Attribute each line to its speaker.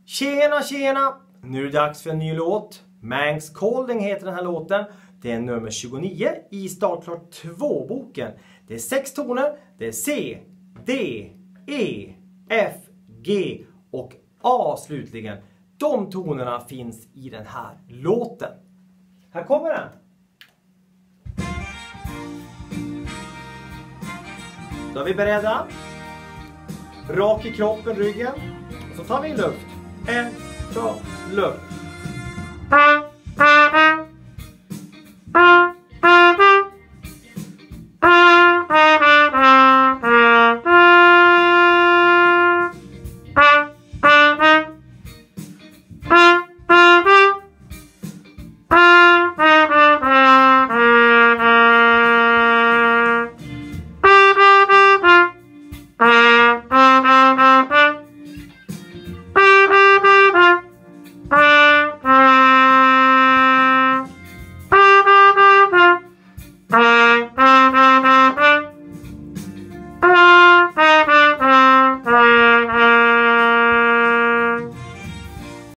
Speaker 1: Tjena, tjena! Nu är det dags för en ny låt. Manx Calling heter den här låten. Det är nummer 29 i Startklart 2-boken. Det är 6 toner. Det är C, D, E, F, G och A slutligen. De tonerna finns i den här låten. Här kommer den. Då är vi beredda. Rak i kroppen, ryggen. Och så tar vi luft. 1, 2, luft.